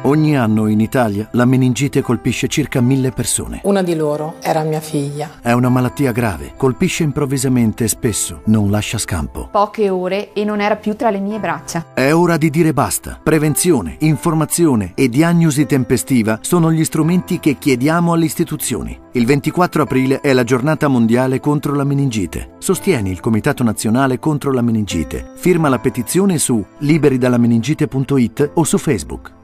Ogni anno in Italia la meningite colpisce circa 1000 persone. Una di loro era mia figlia. È una malattia grave, colpisce improvvisamente e spesso non lascia scampo. Poche ore e non era più tra le mie braccia. È ora di dire basta. Prevenzione, informazione e diagnosi tempestiva sono gli strumenti che chiediamo alle istituzioni. Il 24 aprile è la giornata mondiale contro la meningite. Sostieni il Comitato Nazionale contro la meningite. Firma la petizione su liberidallameningite.it o su Facebook.